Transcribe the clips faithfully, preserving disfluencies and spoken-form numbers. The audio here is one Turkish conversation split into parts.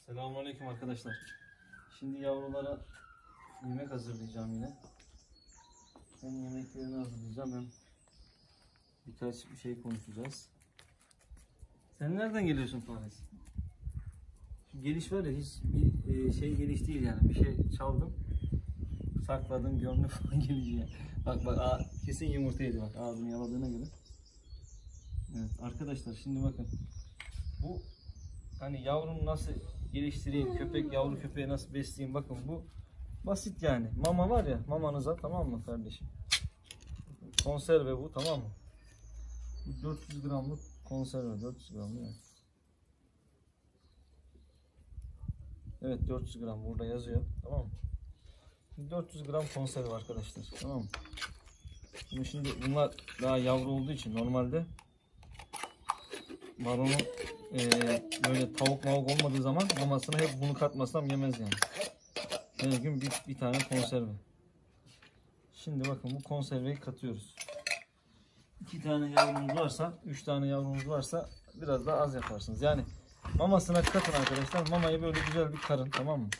Selamünaleyküm arkadaşlar. Şimdi yavrulara yemek hazırlayacağım yine. Hem yemeklerini hazırlayacağım hem birkaç bir şey konuşacağız. Sen nereden geliyorsun Faris? Şu geliş var ya, hiç bir şey geliş değil yani. Bir şey çaldım, sakladım, görünü falan geliyor. Bak bak, aa, kesin yumurta yedi bak ağzını yaladığına göre. Evet arkadaşlar, şimdi bakın. Bu hani yavrumu nasıl geliştireyim, köpek yavru köpeği nasıl besleyeyim, bakın bu basit yani. Mama var ya, mamanıza, tamam mı kardeşim? Konserve bu, tamam mı? dört yüz gramlık konserve, dört yüz gram değil mi? Evet, dört yüz gram burada yazıyor, tamam mı? dört yüz gram konserve arkadaşlar, tamam mı? Şimdi, şimdi bunlar daha yavru olduğu için normalde maronu e, böyle tavuk mavuk olmadığı zaman mamasına hep bunu katmasam yemez yani. Her gün bir, bir tane konserve. Şimdi bakın, bu konserveyi katıyoruz. iki tane yavrunuz varsa, üç tane yavrunuz varsa biraz daha az yaparsınız. Yani mamasına katın arkadaşlar. Mamayı böyle güzel bir karın, tamam mı?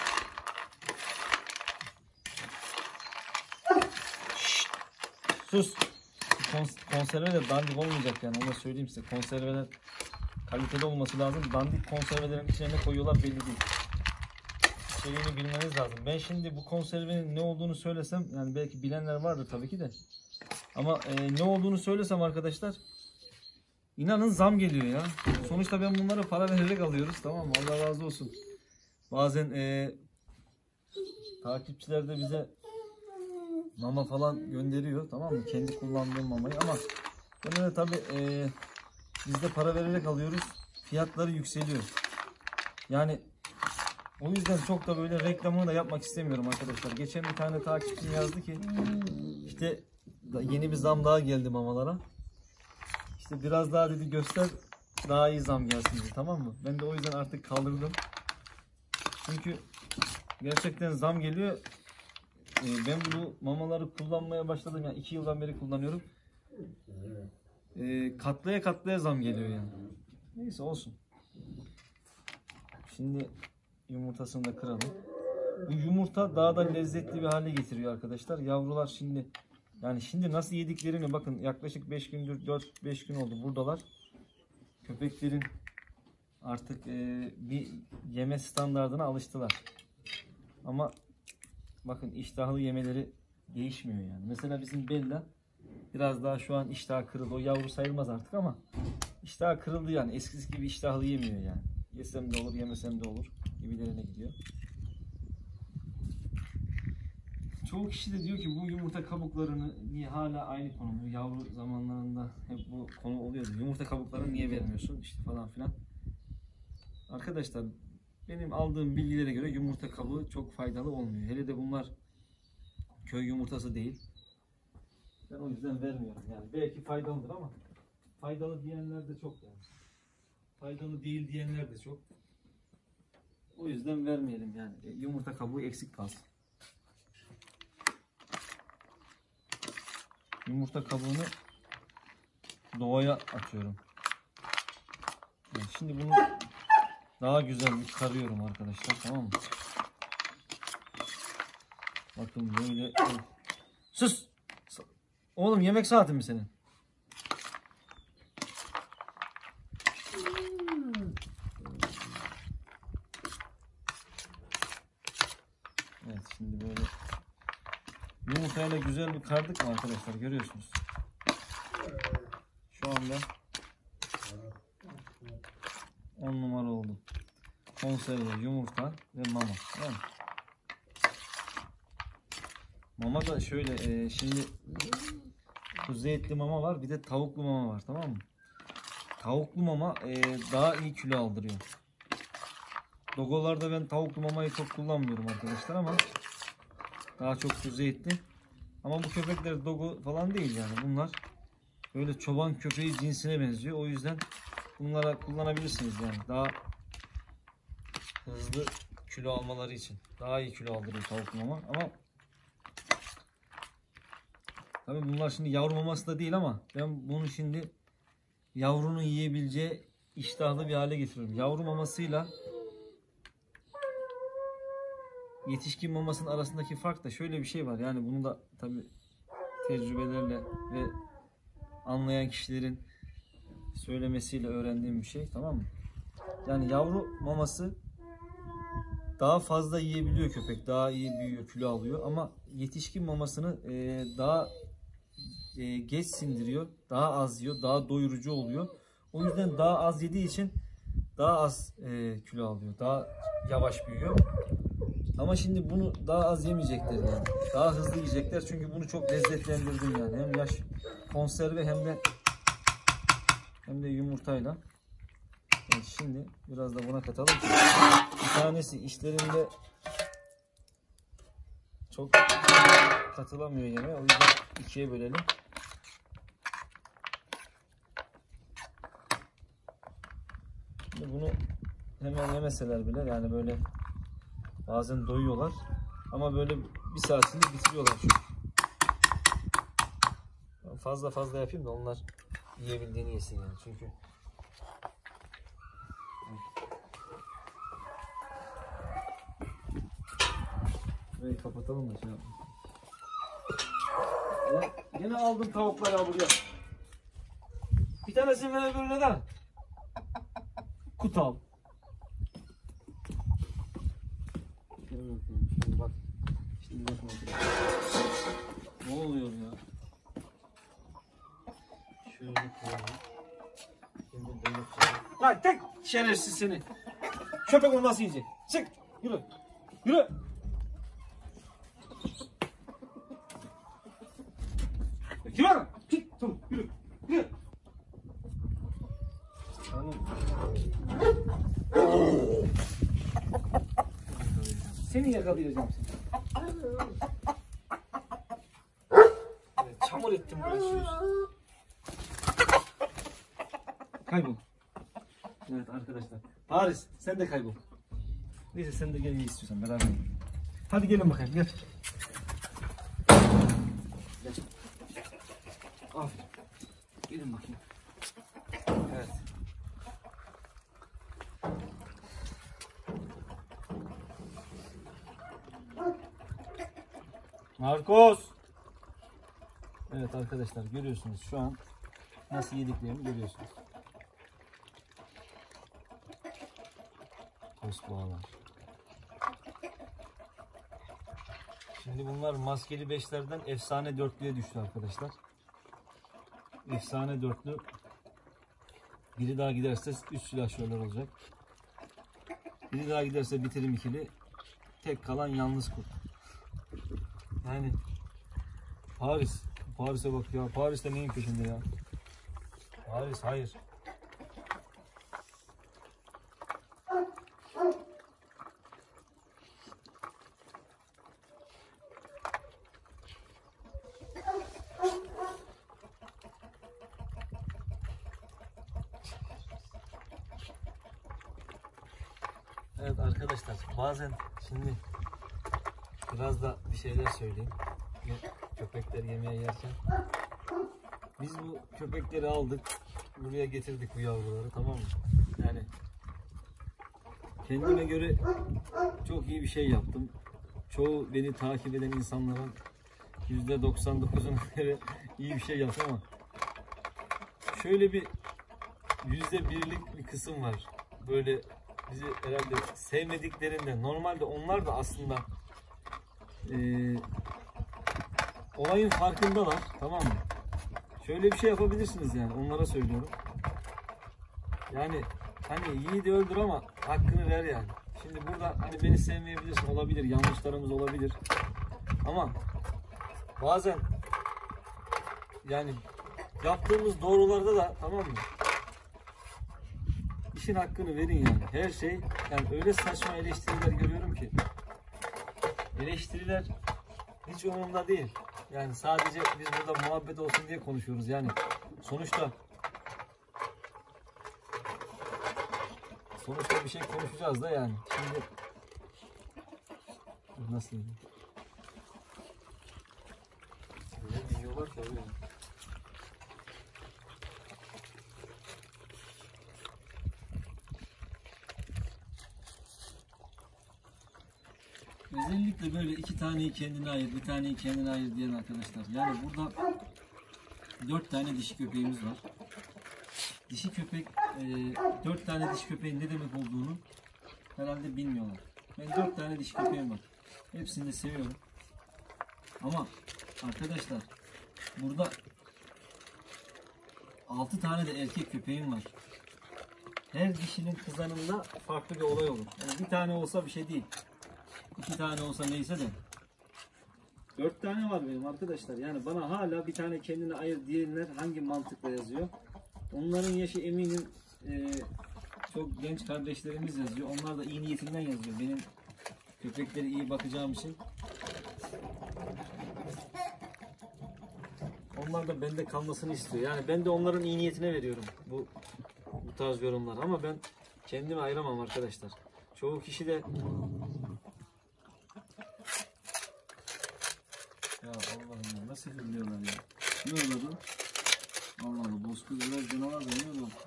Şşt, sus. Konserve de dandik olmayacak yani, onu da söyleyeyim size. Konserveler kaliteli olması lazım. Dandik konservelerin içine ne koyuyorlar belli değil. İçeriğini bilmeniz lazım. Ben şimdi bu konservenin ne olduğunu söylesem, yani belki bilenler vardır tabii ki de. Ama e, ne olduğunu söylesem arkadaşlar, inanın zam geliyor ya. Sonuçta ben bunlara para vererek alıyoruz, tamam mı? Allah razı olsun. Bazen e, takipçiler de bize mama falan gönderiyor, tamam mı? Kendi kullandığım mamayı, ama genelde tabii e, biz de para vererek alıyoruz. Fiyatları yükseliyor. Yani o yüzden çok da böyle reklamını da yapmak istemiyorum arkadaşlar. Geçen bir tane takipçim yazdı ki işte yeni bir zam daha geldi mamalara. İşte biraz daha dedi göster, daha iyi zam gelsin dedi, tamam mı? Ben de o yüzden artık kaldırdım. Çünkü gerçekten zam geliyor. Ben bu mamaları kullanmaya başladım, yani iki yıldan beri kullanıyorum. Katlaya katlaya zam geliyor yani. Neyse, olsun. Şimdi yumurtasını da kıralım. Bu yumurta daha da lezzetli bir hale getiriyor arkadaşlar. Yavrular şimdi, yani şimdi nasıl yediklerini bakın, yaklaşık beş gündür, dört beş gün oldu buradalar. Köpeklerin artık e, bir yeme standardına alıştılar. Ama bakın, iştahlı yemeleri değişmiyor yani. Mesela bizim Bella biraz daha şu an iştahı kırıldı. O yavru sayılmaz artık ama iştahı kırıldı yani. Eskisi gibi iştahlı yemiyor yani. Yesem de olur, yemesem de olur gibilerine gidiyor. Çoğu kişi de diyor ki bu yumurta kabuklarını niye hala aynı konu, yavru zamanlarında hep bu konu oluyordu. Yumurta kabuklarını niye vermiyorsun işte falan filan. Arkadaşlar, benim aldığım bilgilere göre yumurta kabuğu çok faydalı olmuyor. Hele de bunlar köy yumurtası değil. Ben o yüzden vermiyorum yani. Belki faydalıdır ama faydalı diyenler de çok yani. Faydalı değil diyenler de çok. O yüzden vermeyelim yani. Yumurta kabuğu eksik kalsın. Yumurta kabuğunu doğaya atıyorum. Yani şimdi bunu daha güzel bir karıyorum arkadaşlar, tamam mı? Bakın böyle. Sus! Oğlum, yemek saati mi senin? Evet, şimdi böyle yumurtayla güzel bir kardık mı arkadaşlar, görüyorsunuz. Şu anda on numara oldu. Konserve, yumurta ve mama. Tamam. Mama da şöyle e, şimdi kuzu etli mama var, bir de tavuklu mama var, tamam mı? Tavuklu mama e, daha iyi kilo aldırıyor. Dogolarda ben tavuklu mamayı çok kullanmıyorum arkadaşlar, ama daha çok kuzu etli. Ama bu köpekler dogo falan değil yani. Bunlar böyle çoban köpeği cinsine benziyor. O yüzden bunlara kullanabilirsiniz yani. Daha hızlı kilo almaları için. Daha iyi kilo aldırıyor tavuklu mama. Ama tabii bunlar şimdi yavru maması da değil, ama ben bunu şimdi yavrunun yiyebileceği iştahlı bir hale getiriyorum. Yavru mamasıyla yetişkin mamasının arasındaki fark da şöyle bir şey var. Yani bunu da tabii tecrübelerle ve anlayan kişilerin söylemesiyle öğrendiğim bir şey, tamam mı? Yani yavru maması daha fazla yiyebiliyor köpek, daha iyi büyüyor, kilo alıyor ama yetişkin mamasını e, daha e, geç sindiriyor, daha az yiyor, daha doyurucu oluyor. O yüzden daha az yediği için daha az e, kilo alıyor, daha yavaş büyüyor. Ama şimdi bunu daha az yemeyecekler yani. Daha hızlı yiyecekler çünkü bunu çok lezzetlendirdim yani. Hem yaş konserve hem de hem de yumurtayla. Evet, şimdi biraz da buna katalım ki bir tanesi işlerinde çok katılamıyor yemeğe. O yüzden ikiye bölelim. Şimdi bunu hemen yemeseler bile yani böyle bazen doyuyorlar ama böyle bir saatinde bitiriyorlar çünkü. Fazla fazla yapayım da onlar yiyebildiğini yesin yani çünkü. Burayı kapatalım da şey yapalım. Ya, yine aldım tavukları ya buraya. Bir tanesini ver öbürüne de. Kutal. Şimdi bak. Şimdi bak. Ne oluyor ya? Şöyle koyalım. Şimdi böyle koyalım. Lan tek şerefsiz seni. Köpek onu nasıl yiyecek? Çık. Yürü. Yürü. Yürü. Çık. Tamam. Yürü. Yürü. Tamam. Seni yakalayacağım seni. Evet, çamur ettim burası. Kaybol. Evet arkadaşlar. Paris sen de kaybol. Neyse sen de gel iyi istiyorsan beraber. Hadi gelin bakayım gel. Gel. Aferin. Gelin bakayım. Evet. Marcos. Evet arkadaşlar görüyorsunuz şu an nasıl yediklerini görüyorsunuz. Tosbağalar. Şimdi bunlar maskeli beşlerden efsane dörtlüye düştü arkadaşlar. Efsane dörtlü. Biri daha giderse üç silahşörler olacak. Biri daha giderse bitirim ikili. Tek kalan yalnız kurt. Yani Paris. Paris'e bak ya. Paris'te neyin peşinde ya? Paris hayır. Evet arkadaşlar bazen şimdi biraz da bir şeyler söyleyeyim. Köpekler yemeğe yerken. Biz bu köpekleri aldık. Buraya getirdik bu yavruları, tamam mı? Yani kendime göre çok iyi bir şey yaptım. Çoğu beni takip eden insanların yüzde doksan dokuzuna göre iyi bir şey yaptım ama şöyle bir yüzde birlik bir kısım var. Böyle bizi herhalde sevmediklerinde, normalde onlar da aslında e, olayın farkındalar, tamam mı? Şöyle bir şey yapabilirsiniz yani, onlara söylüyorum. Yani hani yiğidi öldür ama hakkını ver yani. Şimdi burada hani beni sevmeyebilirsin, olabilir, yanlışlarımız olabilir. Ama bazen yani yaptığımız doğrularda da, tamam mı? İşin hakkını verin yani. Her şey yani öyle saçma eleştiriler görüyorum ki. Eleştiriler hiç umurumda değil. Yani sadece biz burada muhabbet olsun diye konuşuyoruz yani. Sonuçta sonuçta bir şey konuşacağız da yani. Şimdi nasıl diyeyim? Ne diyorlar ki öyle. Özellikle böyle iki taneyi kendine ayır, bir taneyi kendine ayır diyen arkadaşlar. Yani burada dört tane dişi köpeğimiz var. Dişi köpek, e, dört tane dişi köpeğin ne demek olduğunu herhalde bilmiyorlar. Ben dört tane dişi köpeğim var. Hepsini de seviyorum. Ama arkadaşlar burada altı tane de erkek köpeğim var. Her dişinin kızanında farklı bir olay olur. Yani bir tane olsa bir şey değil. İki tane olsa neyse de. Dört tane var benim arkadaşlar. Yani bana hala bir tane kendine ayır diyenler hangi mantıkla yazıyor? Onların yaşı eminim e, çok genç kardeşlerimiz yazıyor. Onlar da iyi niyetinden yazıyor. Benim köpekleri iyi bakacağım için. Onlar da bende kalmasını istiyor. Yani ben de onların iyi niyetine veriyorum bu bu tarz yorumlar. Ama ben kendimi ayıramam arkadaşlar. Çoğu kişi de ya Allah'ım ya nasıl hırlıyorlar ya. Ne oldu? Allah Allah bozkır biraz canavar da ne oldu?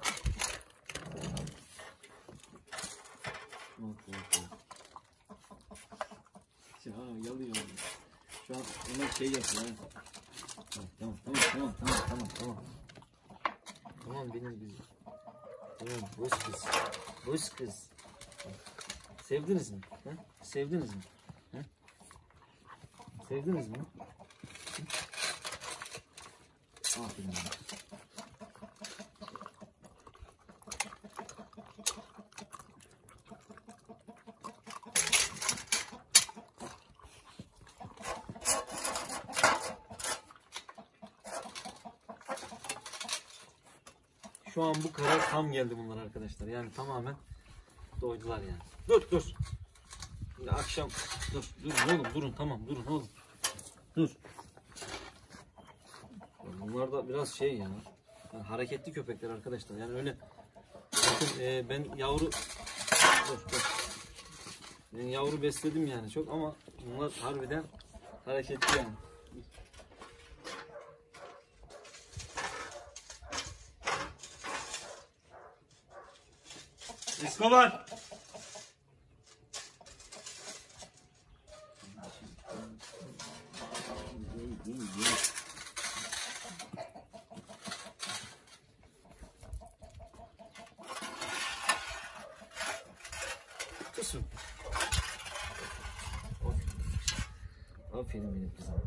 Yok yok yok. Ya yalıyor. Şu an ona şey yapıyor. Tamam tamam tamam tamam tamam tamam. Tamam benim güzel. Tamam boş kız. Boş kız. Sevdiniz mi? Ha? Sevdiniz mi? Ha? Sevdiniz mi? Hı? Aferin. Şu an bu karar tam geldi bunlar arkadaşlar. Yani tamamen doydular yani. Dur dur. Şimdi akşam dur dur oğlum durun tamam durun oğlum. Dur. Bunlar da biraz şey ya. Yani hareketli köpekler arkadaşlar. Yani öyle bakın e, ben yavru dur dur. Ben yavru besledim yani çok ama bunlar harbiden hareketli yani. Escobar. Kızım. Aferin benim kızım.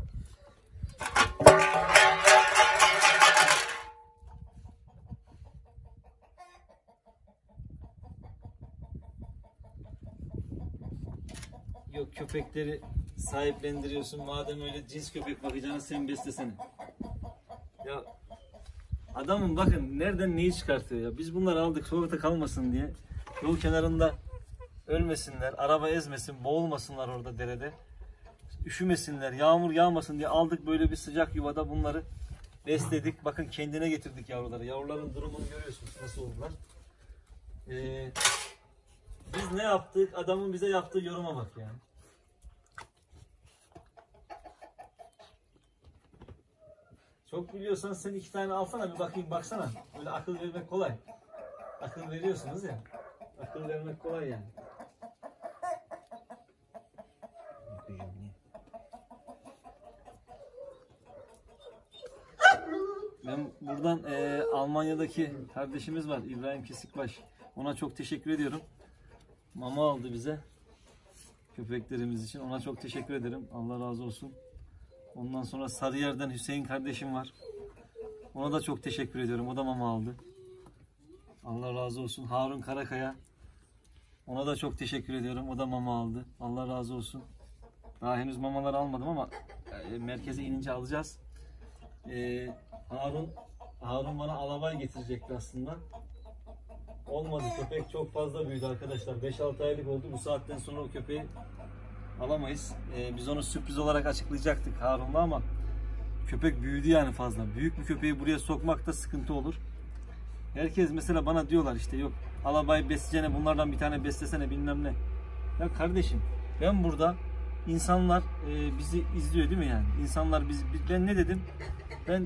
Yok köpekleri sahiplendiriyorsun. Madem öyle cins köpek bakacağını sen beslesene. Ya adamın bakın nereden neyi çıkartıyor ya. Biz bunları aldık sokakta kalmasın diye. Yol kenarında ölmesinler, araba ezmesin, boğulmasınlar orada derede. Üşümesinler, yağmur yağmasın diye aldık böyle bir sıcak yuvada bunları besledik. Bakın kendine getirdik yavruları. Yavruların durumunu görüyorsunuz nasıl oldular. Ee, biz ne yaptık? Adamın bize yaptığı yoruma bak yani. Çok biliyorsan sen iki tane alsana bir bakayım baksana. Böyle akıl vermek kolay. Akıl veriyorsunuz ya. Akıl vermek kolay yani. Ben buradan e, Almanya'daki kardeşimiz var İbrahim Kesikbaş. Ona çok teşekkür ediyorum. Mama aldı bize. Köpeklerimiz için. Ona çok teşekkür ederim. Allah razı olsun. Ondan sonra Sarıyer'den Hüseyin kardeşim var. Ona da çok teşekkür ediyorum. O da mama aldı. Allah razı olsun. Harun Karakaya. Ona da çok teşekkür ediyorum. O da mama aldı. Allah razı olsun. Daha henüz mamalar almadım ama e, merkeze inince alacağız. E, Harun Harun bana alabay getirecekti aslında. Olmadı. Köpek çok fazla büyüdü arkadaşlar. beş altı aylık oldu. Bu saatten sonra o köpeği alamayız. E, biz onu sürpriz olarak açıklayacaktık Harun'la ama köpek büyüdü yani fazla. Büyük bir köpeği buraya sokmak da sıkıntı olur. Herkes mesela bana diyorlar işte yok alabay besleyeceğine bunlardan bir tane beslesene bilmem ne. Ya kardeşim ben burada insanlar e, bizi izliyor değil mi yani? İnsanlar biz, ben ne dedim? Ben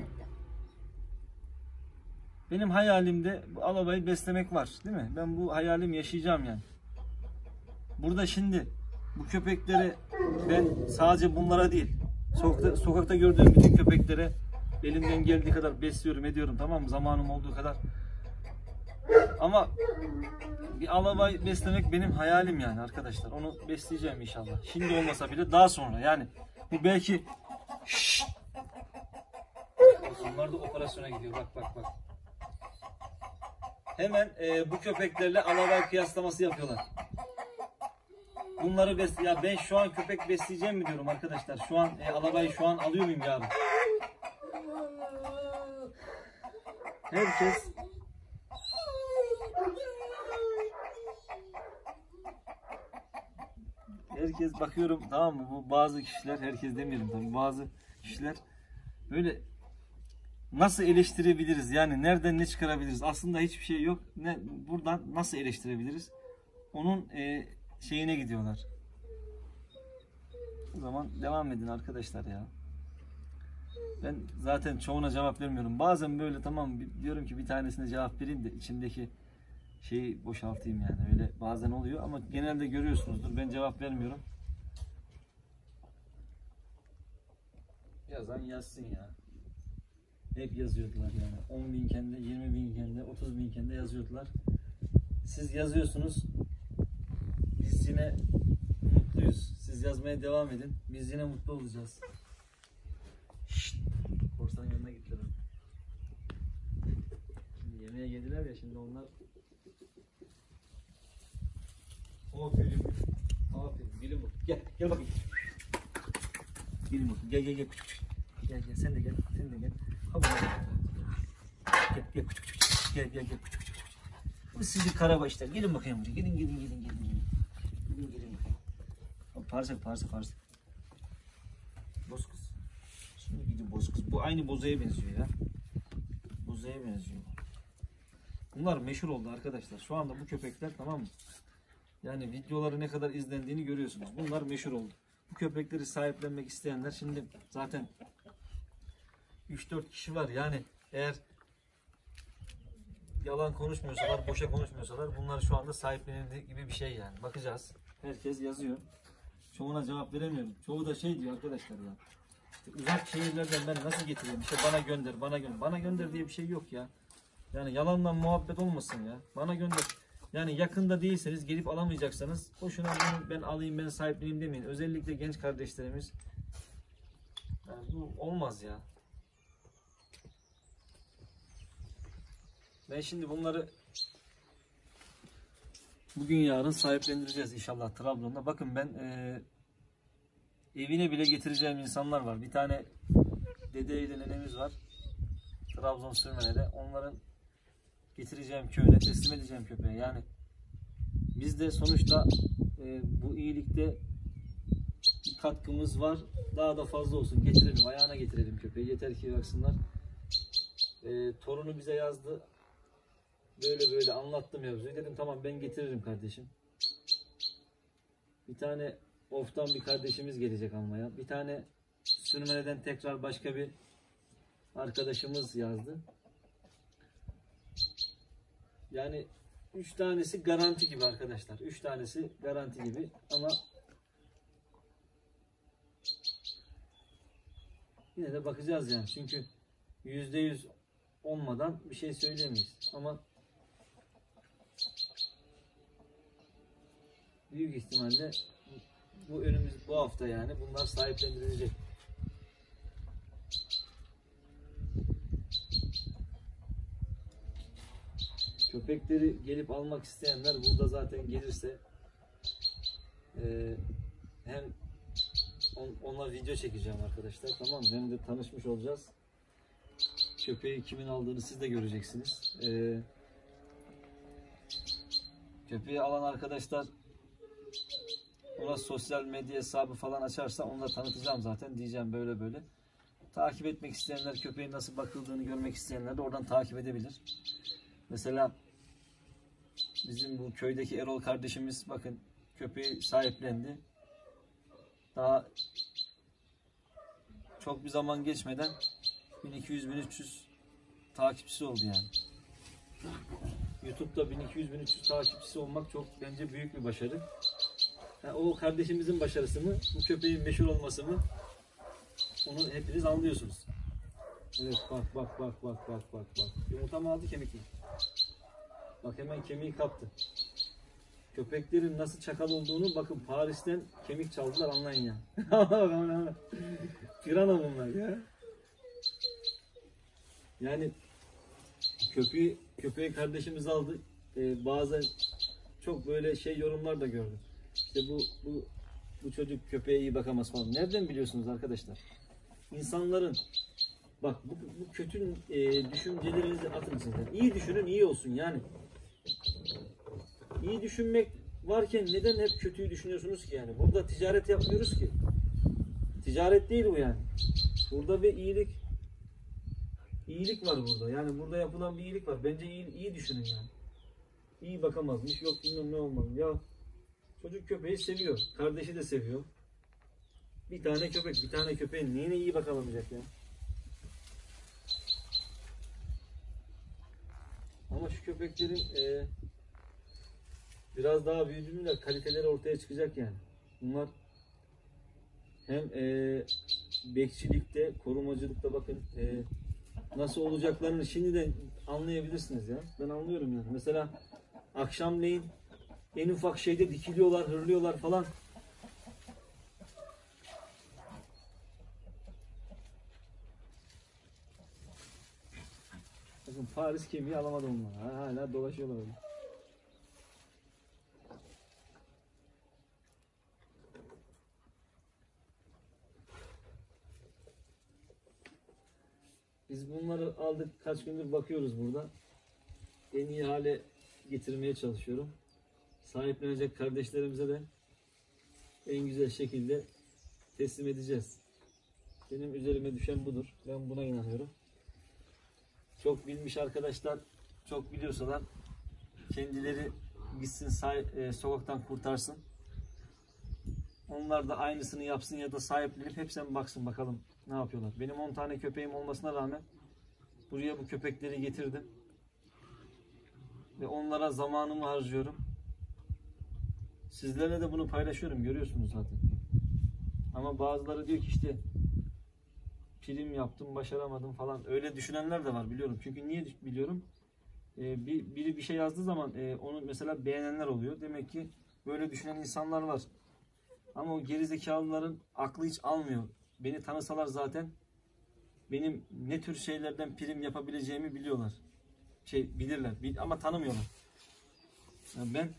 benim hayalimde bu alabayı beslemek var değil mi? Ben bu hayalim yaşayacağım yani. Burada şimdi bu köpekleri ben sadece bunlara değil, sokakta, sokakta gördüğüm bütün köpeklere elimden geldiği kadar besliyorum, ediyorum, tamam mı? Zamanım olduğu kadar. Ama bir alabay beslemek benim hayalim yani arkadaşlar. Onu besleyeceğim inşallah. Şimdi olmasa bile daha sonra yani. Bu belki Şşş. Onlar da operasyona gidiyor. Bak bak bak. Hemen e, bu köpeklerle alabay kıyaslaması yapıyorlar. Bunları bes ya ben şu an köpek besleyeceğim mi diyorum arkadaşlar. Şu an e, alabayı şu an alıyor muyum yarın? Herkes Herkes bakıyorum, tamam mı? Bu bazı kişiler, herkes demiyorum tabii, bazı kişiler böyle nasıl eleştirebiliriz? Yani nereden ne çıkarabiliriz? Aslında hiçbir şey yok. Ne buradan nasıl eleştirebiliriz? Onun e, şeyine gidiyorlar. O zaman devam edin arkadaşlar ya. Ben zaten çoğuna cevap vermiyorum. Bazen böyle tamam diyorum ki bir tanesine cevap vereyim de içimdeki şeyi boşaltayım yani. Öyle bazen oluyor ama genelde görüyorsunuzdur. Ben cevap vermiyorum. Yazan yazsın ya. Hep yazıyordular yani. on binken de, yirmi binken de, otuz binken de yazıyordular. Siz yazıyorsunuz. Biz yine mutluyuz. Siz yazmaya devam edin. Biz yine mutlu olacağız. Şşt. Korsanın yanına gittiler. Şimdi yemeğe geldiler ya, şimdi onlar aferin. Aferin. Gülüm bu. Gel. Gel bakayım. Gülüm bu. Gel gel gel. Gel gel. Sen de gel. Sen de gel. Hadi. Gel gel küçük küçük. Gel gel gel küçük küçük. Bu sizi karabaşlar. Gelin bakayım buraya. Gelin gelin gelin gelin. Gelin gelin bakayım. Parça parça parça. Boz kız. Şimdi gidin boz kız. Bu aynı bozaya benziyor ya. Bozaya benziyor. Bunlar meşhur oldu arkadaşlar. Şu anda bu köpekler, tamam mı? Yani videoları ne kadar izlendiğini görüyorsunuz. Bunlar meşhur oldu. Bu köpekleri sahiplenmek isteyenler şimdi zaten üç dört kişi var. Yani eğer yalan konuşmuyorsalar, boşa konuşmuyorsalar bunlar şu anda sahiplenildiği gibi bir şey yani. Bakacağız. Herkes yazıyor. Çoğuna cevap veremiyorum. Çoğu da şey diyor arkadaşlar ya. İşte uzak şehirlerden ben nasıl getireyim? İşte bana gönder, bana gönder. Bana gönder diye bir şey yok ya. Yani yalandan muhabbet olmasın ya. Bana gönder. Yani yakında değilseniz, gelip alamayacaksanız boşuna bunu ben alayım, ben sahipleneyim demeyin. Özellikle genç kardeşlerimiz. Yani bu olmaz ya. Ben şimdi bunları bugün yarın sahiplendireceğiz inşallah Trabzon'da. Bakın ben e, evine bile getireceğim insanlar var. Bir tane dedeyle nenemiz var. Trabzon Sürmene'de. Onların getireceğim köyüne, teslim edeceğim köpeğe. Yani biz de sonuçta e, bu iyilikte bir katkımız var. Daha da fazla olsun. Getirelim, ayağına getirelim köpeği. Yeter ki baksınlar. E, torunu bize yazdı. Böyle böyle anlattım mevzuyu. Dedim tamam ben getiririm kardeşim. Bir tane Of'tan bir kardeşimiz gelecek almaya. Bir tane Sürmene'den tekrar başka bir arkadaşımız yazdı. Yani üç tanesi garanti gibi arkadaşlar. Üç tanesi garanti gibi ama yine de bakacağız yani. Çünkü yüzde yüz olmadan bir şey söyleyemeyiz. Ama büyük ihtimalle bu önümüz bu hafta yani bunlar sahiplendirilecek. Köpekleri gelip almak isteyenler burada zaten gelirse e, hem on, onunla video çekeceğim arkadaşlar, tamam mı? Hem de tanışmış olacağız. Köpeği kimin aldığını siz de göreceksiniz. E, köpeği alan arkadaşlar ona sosyal medya hesabı falan açarsa onu da tanıtacağım zaten. Diyeceğim böyle böyle. Takip etmek isteyenler, köpeğin nasıl bakıldığını görmek isteyenler de oradan takip edebilir. Mesela bizim bu köydeki Erol kardeşimiz bakın köpeği sahiplendi. Daha çok bir zaman geçmeden bin iki yüz bin üç yüz takipçisi oldu yani. YouTube'da bin iki yüz bin üç yüz takipçisi olmak çok bence büyük bir başarı. Yani o kardeşimizin başarısı mı, bu köpeğin meşhur olması mı? Onu hepiniz anlıyorsunuz. Evet, bak bak bak bak bak bak bak. Yumurta mı aldı, kemik mi? Bak hemen kemiği kaptı. Köpeklerin nasıl çakal olduğunu bakın, Paris'ten kemik çaldılar, anlayın ya. Pirana bunlar ya. Yani köpeği köpeği kardeşimiz aldı. Ee, bazen çok böyle şey yorumlar da gördüm. İşte bu bu bu çocuk köpeğe iyi bakamaz falan. Nereden biliyorsunuz arkadaşlar? İnsanların bak bu, bu kötü e, düşüncelerinizi atın sizden. İyi düşünün, iyi olsun yani. İyi düşünmek varken neden hep kötüyü düşünüyorsunuz ki yani? Burada ticaret yapmıyoruz ki. Ticaret değil bu yani. Burada bir iyilik iyilik var burada. Yani burada yapılan bir iyilik var. Bence iyi, iyi düşünün yani. İyi bakamazmış, yok bilmem ne olmaz. Ya çocuk köpeği seviyor. Kardeşi de seviyor. Bir tane köpek, bir tane köpeğin neyine iyi bakamayacak ya? Ama şu köpeklerin e, biraz daha büyüdüğünde kaliteleri ortaya çıkacak yani. Bunlar hem e, bekçilikte, korumacılıkta bakın e, nasıl olacaklarını şimdiden anlayabilirsiniz ya. Ben anlıyorum yani. Mesela akşamleyin en ufak şeyde dikiliyorlar, hırlıyorlar falan. Bakın Paris kemiği alamadı onlar. Hala dolaşıyorlar öyle. Biz bunları aldık, kaç gündür bakıyoruz burada. En iyi hale getirmeye çalışıyorum. Sahiplenecek kardeşlerimize de en güzel şekilde teslim edeceğiz. Benim üzerime düşen budur. Ben buna inanıyorum. Çok bilmiş arkadaşlar, çok biliyorsalar kendileri gitsin sahip, e, sokaktan kurtarsın. Onlar da aynısını yapsın ya da sahiplenip hepsine baksın bakalım ne yapıyorlar. Benim on tane köpeğim olmasına rağmen buraya bu köpekleri getirdim. Ve onlara zamanımı harcıyorum. Sizlerle de bunu paylaşıyorum, görüyorsunuz zaten. Ama bazıları diyor ki işte prim yaptım, başaramadım falan. Öyle düşünenler de var biliyorum. Çünkü niye biliyorum? Ee, bir, biri bir şey yazdığı zaman e, onu mesela beğenenler oluyor. Demek ki böyle düşünen insanlar var. Ama o gerizekalıların aklı hiç almıyor. Beni tanısalar zaten benim ne tür şeylerden prim yapabileceğimi biliyorlar. Şey bilirler ama tanımıyorlar. Yani ben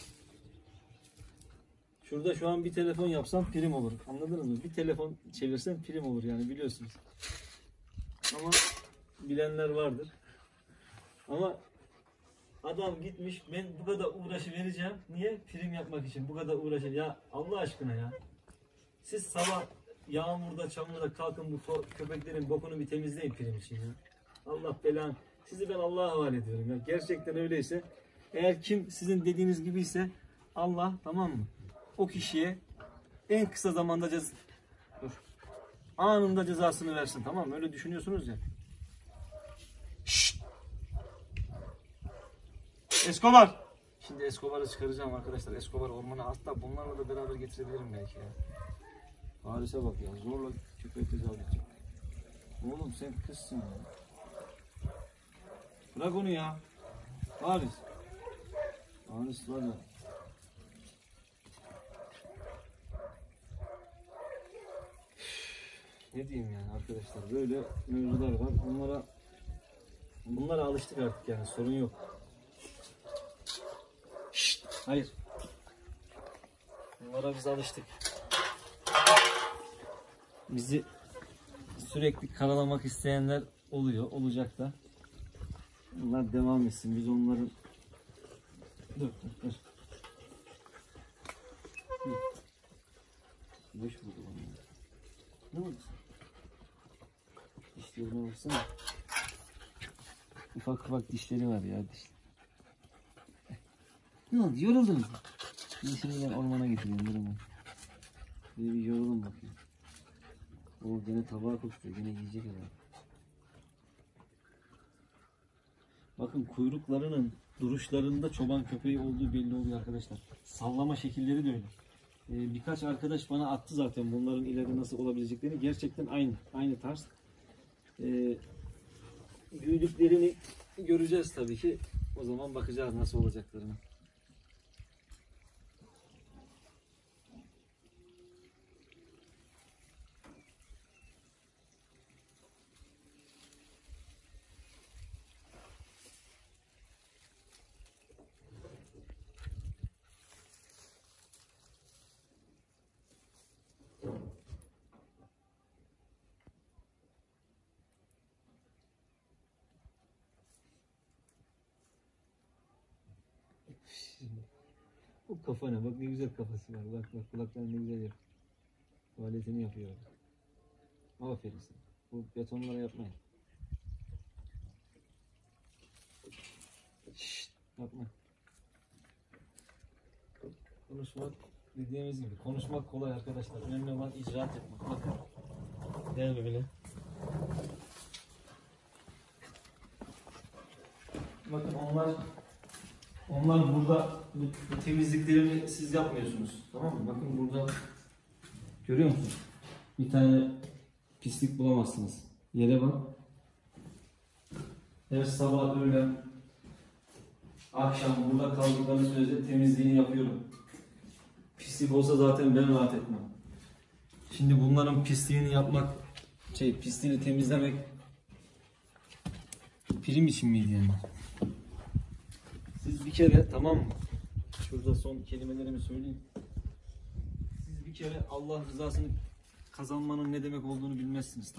şurada şu an bir telefon yapsam prim olur. Anladınız mı? Bir telefon çevirsem prim olur yani, biliyorsunuz. Ama bilenler vardır. Ama adam gitmiş, ben bu kadar uğraşı vereceğim. Niye? Prim yapmak için bu kadar uğraşır. Ya Allah aşkına ya. Siz sabah yağmurda, çamurda kalkın bu köpeklerin bokunu bir temizleyin prim için ya. Allah belanı. Sizi ben Allah'a havale ediyorum ya. Gerçekten öyleyse, eğer kim sizin dediğiniz gibiyse Allah, tamam mı? O kişiye en kısa zamanda cez Dur. anında cezasını versin, tamam mı? Öyle düşünüyorsunuz ya. Şşt! Escobar! Şimdi Escobar'ı çıkaracağım arkadaşlar. Escobar ormana, hatta bunlarla da beraber getirebilirim belki ya. Paris'e bak ya, zorla köpeği tecavüz edecek. Oğlum sen kızsın ya. Bırak onu ya. Paris. Paris var ya. Ne diyeyim yani arkadaşlar, böyle mevzular var. Bunlara bunlara alıştık artık yani, sorun yok. Şşt, hayır. Bunlara biz alıştık. Bizi sürekli karalamak isteyenler oluyor, olacak da. Bunlar devam etsin. Biz onların dur dur dur. Boş buldu bana. Ne oldu? Dişlerine baksana. Ufak ufak dişleri var ya, diş. Ne oldu? Yoruldunuz mu? Şimdi ben ormana getireyim, durun. Bir, bir yorulun bakayım. O gene tabağa koştu, gene yiyecek herhalde. Bakın kuyruklarının duruşlarında çoban köpeği olduğu belli oluyor arkadaşlar. Sallama şekilleri de öyle. Ee, birkaç arkadaş bana attı zaten bunların ileride nasıl olabileceklerini. Gerçekten aynı. Aynı tarz. Ee, büyüdüklerini göreceğiz tabii ki. O zaman bakacağız nasıl olacaklarını. Bu kafa ne? Bak ne güzel kafası var. Bak bak kulaklarını ne güzel yapıyor. Tuvaletini yapıyor. Aferin sana. Bu betonlara yapmayın. Şşt, yapma. Konuşmak dediğimiz gibi. Konuşmak kolay arkadaşlar. Önemli olan icraat yapmak. Bakın. Gel böyle. Bakın onlar onlar burada bu, bu temizliklerini siz yapmıyorsunuz. Tamam mı? Bakın burada görüyor musunuz? Bir tane pislik bulamazsınız. Yere bak. Her sabah öğlen akşam burada kaldıkları sürece temizliğini yapıyorum. Pislik olsa zaten ben rahat etmem. Şimdi bunların pisliğini yapmak, şey pisliğini temizlemek prim için miydi yani? Siz bir kere, tamam mı? Şurada son kelimelerimi söyleyeyim. Siz bir kere Allah rızasını kazanmanın ne demek olduğunu bilmezsiniz.